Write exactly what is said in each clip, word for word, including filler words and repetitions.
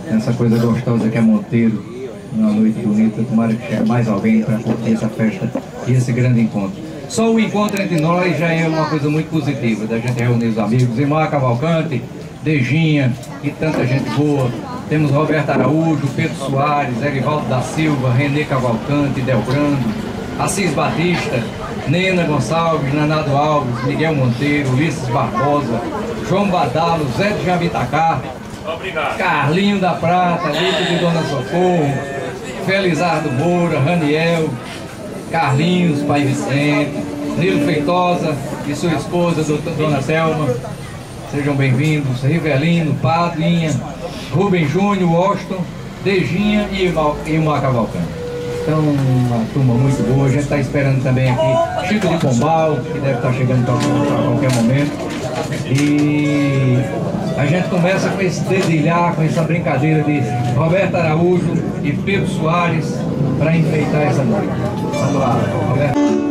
essa coisa gostosa que é Monteiro, uma noite bonita. Tomara que chegue mais alguém para curtir essa festa e esse grande encontro. Só o encontro entre nós já é uma coisa muito positiva, da gente reunir os amigos, Irmã Cavalcante, Dejinha e tanta gente boa. Temos Roberto Araújo, Pedro Soares, Erivaldo da Silva, Renê Cavalcante, Delbrando, Assis Batista, Nena Gonçalves, Nanado Alves, Miguel Monteiro, Ulisses Barbosa, João Badalo, Zé de Javitacá, Carlinho da Prata, Lito de Dona Socorro, Felizardo Moura, Raniel, Carlinhos, Pai Vicente, Nilo Feitosa e sua esposa, doutora Dona Thelma. Sejam bem-vindos, Rivelino, Padrinha, Rubem Júnior, Washington, Dejinha e Irmã Cavalcante. Então, uma turma muito boa. A gente está esperando também aqui Chico de Pombal, que deve estar chegando a qualquer momento. E a gente começa com esse dedilhar, com essa brincadeira de Roberto Araújo e Pedro Soares para enfeitar essa noite. Vamos lá, Roberto.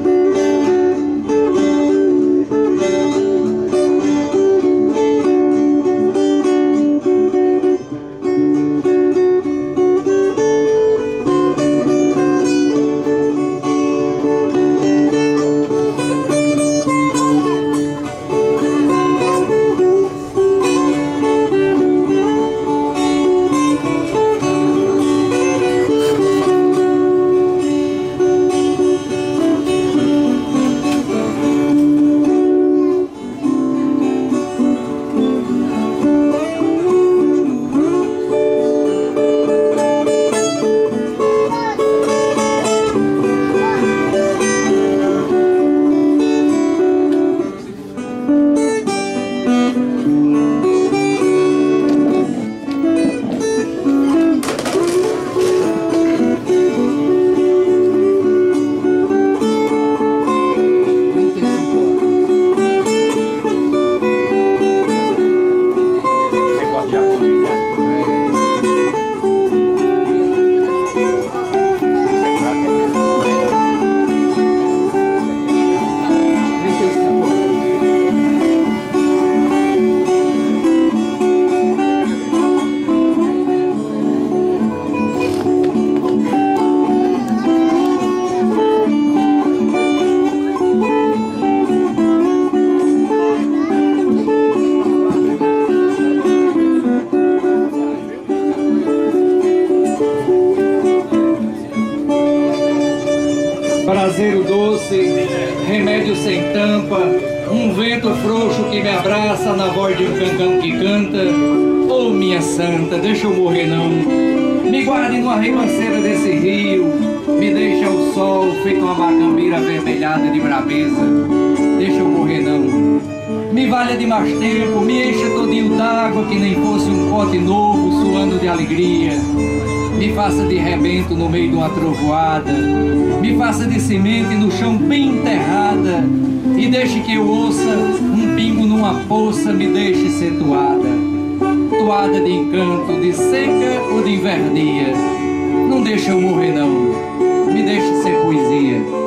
Prazer doce, remédio sem tampa, um vento frouxo que me abraça na voz de um cancão que canta. Oh, minha santa, deixa eu morrer não. Me guarde numa ribanceira desse rio, me deixa o sol feito uma macambira avermelhada de braveza. Deixa eu morrer não. Me valha de mais tempo, me encha todinho d'água que nem fosse um pote novo suando de alegria. Me faça de rebento no meio de uma trovoada, me faça de semente no chão bem enterrada, e deixe que eu ouça um pingo numa poça, me deixe ser toada, toada de encanto, de seca ou de invernia. Não deixe eu morrer não, me deixe ser poesia.